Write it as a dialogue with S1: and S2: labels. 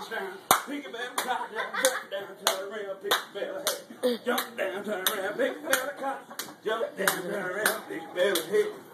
S1: down, pick a belly cock, jump down, turn around, pick a belly head. Jump down, turn around, pick a belly cock, jump down, turn around, pick a belly head.